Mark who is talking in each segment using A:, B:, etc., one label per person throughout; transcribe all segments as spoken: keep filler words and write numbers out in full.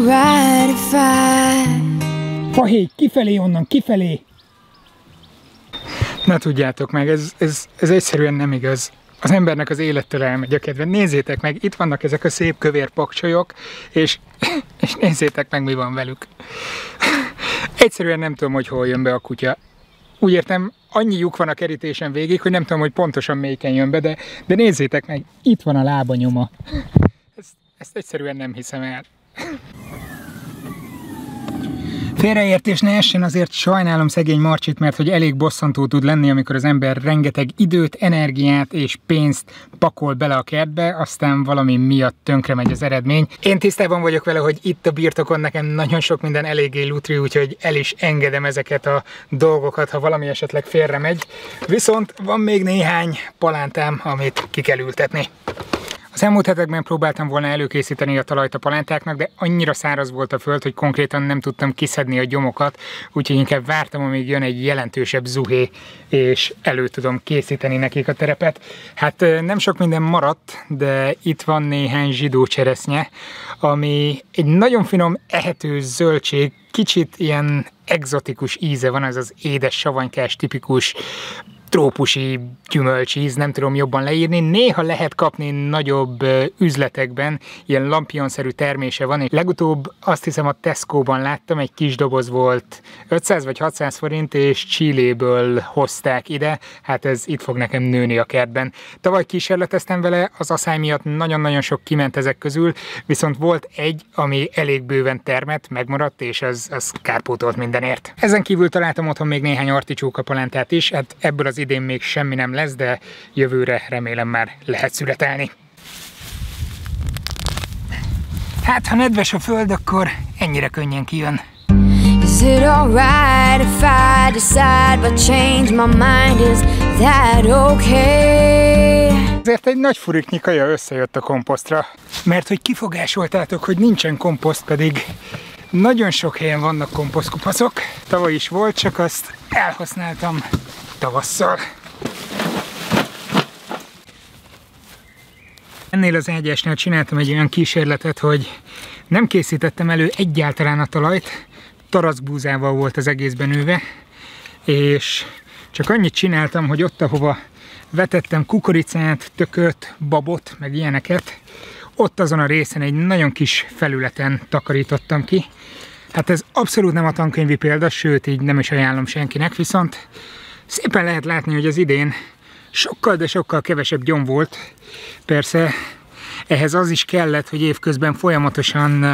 A: alright if I...
B: Fahé, kifelé onnan, kifelé! Ne tudjátok meg, ez, ez, ez egyszerűen nem igaz. Az embernek az élettől elmegy a kedve. Nézzétek meg, itt vannak ezek a szép kövér pakcsolyok, és, és nézzétek meg, mi van velük. Egyszerűen nem tudom, hogy hol jön be a kutya. Úgy értem, annyi lyuk van a kerítésen végig, hogy nem tudom, hogy pontosan melyiken jön be, de, de nézzétek meg, itt van a lábanyoma. Ezt, ezt egyszerűen nem hiszem el. Félreértés ne essen, azért sajnálom szegény Marcsit, mert hogy elég bosszantó tud lenni, amikor az ember rengeteg időt, energiát és pénzt pakol bele a kertbe, aztán valami miatt tönkre megy az eredmény. Én tisztában vagyok vele, hogy itt a birtokon nekem nagyon sok minden eléggé lutri, úgyhogy el is engedem ezeket a dolgokat, ha valami esetleg félre megy. Viszont van még néhány palántám, amit ki kell ültetni. Az elmúlt hetekben próbáltam volna előkészíteni a talajt a palántáknak, de annyira száraz volt a föld, hogy konkrétan nem tudtam kiszedni a gyomokat, úgyhogy inkább vártam, amíg jön egy jelentősebb zuhé, és elő tudom készíteni nekik a terepet. Hát nem sok minden maradt, de itt van néhány zsidó cseresznye, ami egy nagyon finom, ehető zöldség, kicsit ilyen egzotikus íze van, ez az édes, savanykás, tipikus trópusi gyümölcsíz, nem tudom jobban leírni. Néha lehet kapni nagyobb üzletekben, ilyen lampionszerű termése van. Legutóbb azt hiszem a Tesco-ban láttam, egy kis doboz volt, ötszáz vagy hatszáz forint, és Chiléből hozták ide. Hát ez itt fog nekem nőni a kertben. Tavaly kísérleteztem vele, az aszály miatt nagyon-nagyon sok kiment ezek közül, viszont volt egy, ami elég bőven termett, megmaradt, és az, az kárpótolt mindenért. Ezen kívül találtam otthon még néhány articsókapalántát is, hát ebből az idén még semmi nem lesz, de jövőre remélem már lehet születelni. Hát, ha nedves a föld, akkor ennyire könnyen kijön. Is it alright if I decide but change my mind, is that okay? Ezért egy nagy furiknyi kaja összejött a komposztra, mert hogy kifogásoltátok, hogy nincsen komposzt, pedig nagyon sok helyen vannak komposztkupacok. Tavaly is volt, csak azt elhasználtam tavasszal. Ennél az ágyásnál csináltam egy olyan kísérletet, hogy nem készítettem elő egyáltalán a talajt, tarackbúzával volt az egészben nőve, és csak annyit csináltam, hogy ott, ahova vetettem kukoricát, tököt, babot, meg ilyeneket, ott azon a részen egy nagyon kis felületen takarítottam ki. Hát ez abszolút nem a tankönyvi példa, sőt, így nem is ajánlom senkinek, viszont szépen lehet látni, hogy az idén sokkal, de sokkal kevesebb gyom volt. Persze ehhez az is kellett, hogy évközben folyamatosan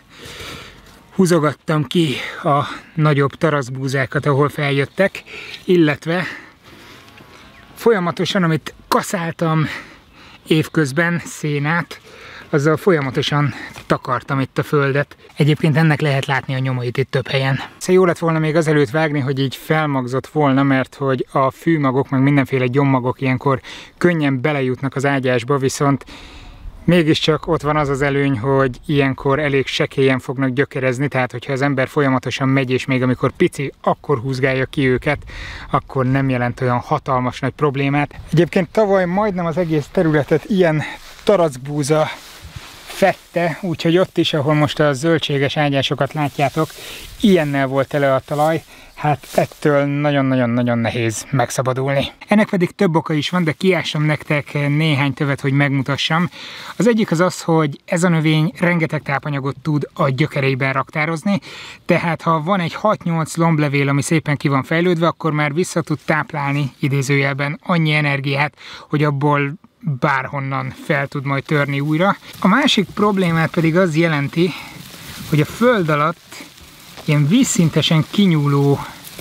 B: húzogattam ki a nagyobb taraszbúzákat, ahol feljöttek, illetve folyamatosan, amit kaszáltam évközben, szénát, azzal folyamatosan takartam itt a földet. Egyébként ennek lehet látni a nyomait itt több helyen. Szóval jó lett volna még azelőtt vágni, hogy így felmagzott volna, mert hogy a fűmagok, meg mindenféle gyommagok ilyenkor könnyen belejutnak az ágyásba, viszont mégiscsak ott van az az előny, hogy ilyenkor elég sekélyen fognak gyökerezni, tehát hogyha az ember folyamatosan megy, és még amikor pici, akkor húzgálja ki őket, akkor nem jelent olyan hatalmas nagy problémát. Egyébként tavaly majdnem az egész területet ilyen tarackbúza fette, úgyhogy ott is, ahol most a zöldséges ágyásokat látjátok, ilyennel volt tele a talaj, hát ettől nagyon-nagyon-nagyon nehéz megszabadulni. Ennek pedig több oka is van, de kiássam nektek néhány tövet, hogy megmutassam. Az egyik az az, hogy ez a növény rengeteg tápanyagot tud a gyökereiben raktározni, tehát ha van egy hat-nyolc lomblevél, ami szépen ki van fejlődve, akkor már vissza tud táplálni idézőjelben annyi energiát, hogy abból bárhonnan fel tud majd törni újra. A másik problémát pedig az jelenti, hogy a föld alatt ilyen vízszintesen kinyúló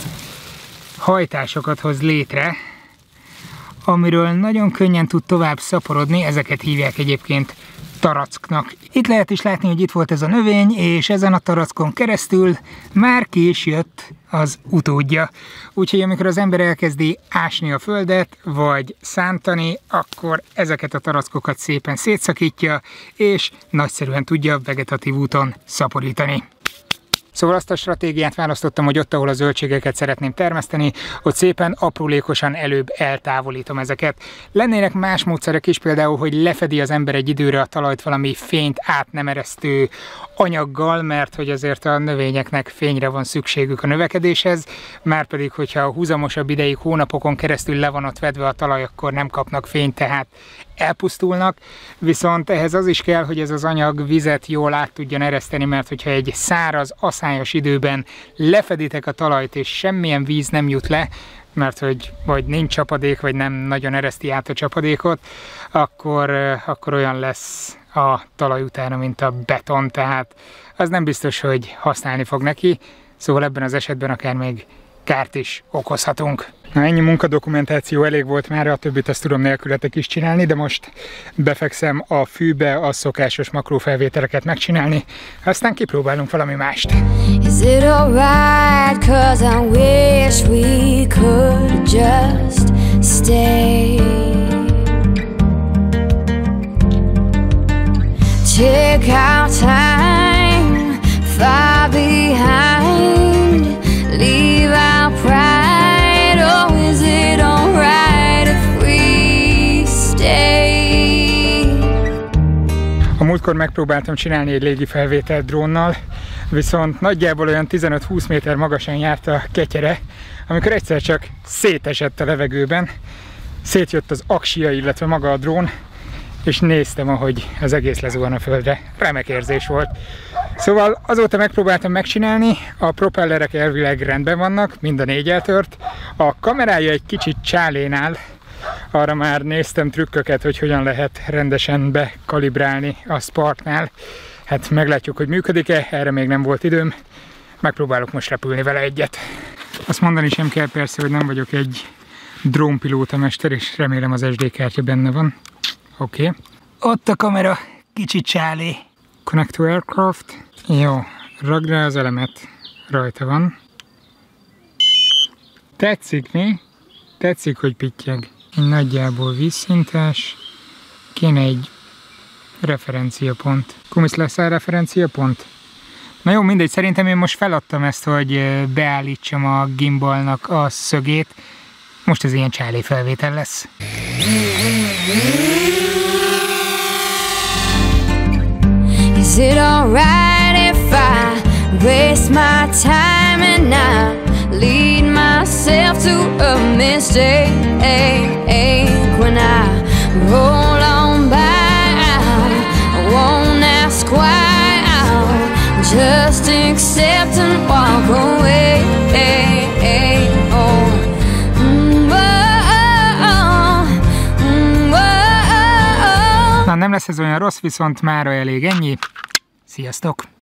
B: hajtásokat hoz létre, amiről nagyon könnyen tud tovább szaporodni, ezeket hívják egyébként taracknak. Itt lehet is látni, hogy itt volt ez a növény, és ezen a tarackon keresztül már ki is jött az utódja. Úgyhogy amikor az ember elkezdi ásni a földet, vagy szántani, akkor ezeket a tarackokat szépen szétszakítja, és nagyszerűen tudja vegetatív úton szaporítani. Szóval azt a stratégiát választottam, hogy ott, ahol a zöldségeket szeretném termeszteni, ott szépen aprólékosan előbb eltávolítom ezeket. Lennének más módszerek is, például, hogy lefedi az ember egy időre a talajt valami fényt át nem eresztő anyaggal, mert hogy azért a növényeknek fényre van szükségük a növekedéshez, márpedig, hogyha húzamosabb ideig, hónapokon keresztül le van ott vedve a talaj, akkor nem kapnak fényt, tehát elpusztulnak, viszont ehhez az is kell, hogy ez az anyag vizet jól át tudjon ereszteni, mert hogyha egy száraz, aszályos időben lefeditek a talajt, és semmilyen víz nem jut le, mert hogy vagy nincs csapadék, vagy nem nagyon ereszti át a csapadékot, akkor, akkor olyan lesz a talaj utána, mint a beton, tehát az nem biztos, hogy használni fog neki, szóval ebben az esetben akár még kárt is okozhatunk. Na, ennyi munkadokumentáció elég volt már, a többit azt tudom nélkületek is csinálni, de most befekszem a fűbe a szokásos makrófelvételeket megcsinálni, aztán kipróbálunk valami mást.
A: Is it alright, 'cause I wish we could just stay? Take our time far behind, leave our pride. Oh, is it alright if we stay?
B: A múltkor megpróbáltam csinálni egy légi felvételt drónnal, viszont nagyjából olyan tizenöt-húsz méter magasan járt a ketyere, amikor egyszer csak szétesett a levegőben, szétjött az aksia, illetve maga a drón, és néztem, ahogy az egész lezuhan a földre. Remek érzés volt. Szóval azóta megpróbáltam megcsinálni, a propellerek elvileg rendben vannak, mind a négy eltört. A kamerája egy kicsit csálénál, arra már néztem trükköket, hogy hogyan lehet rendesen bekalibrálni a Sparknál. Hát meglátjuk, hogy működik-e, erre még nem volt időm. Megpróbálok most repülni vele egyet. Azt mondani sem kell persze, hogy nem vagyok egy drónpilótamester, és remélem az es dé kártya benne van. Oké. Okay. Ott a kamera, kicsit csálé. Connect to aircraft. Jó, ragd rá az elemet. Rajta van. Tetszik, mi? Tetszik, hogy pittyeg. Nagyjából vízszintes. Kéne egy referenciapont. Kumisz, lesz a referenciapont? Na jó, mindegy, szerintem én most feladtam ezt, hogy beállítsam a gimbalnak a szögét. Most ez ilyen csálé felvétel lesz.
A: Is it alright if I waste my time and not lead myself to a mistake when I roll on by? I won't ask why, I'll just accept and walk away. Oh.
B: Na, nem lesz ez olyan rossz, viszont mára elég ennyi. Sziasztok!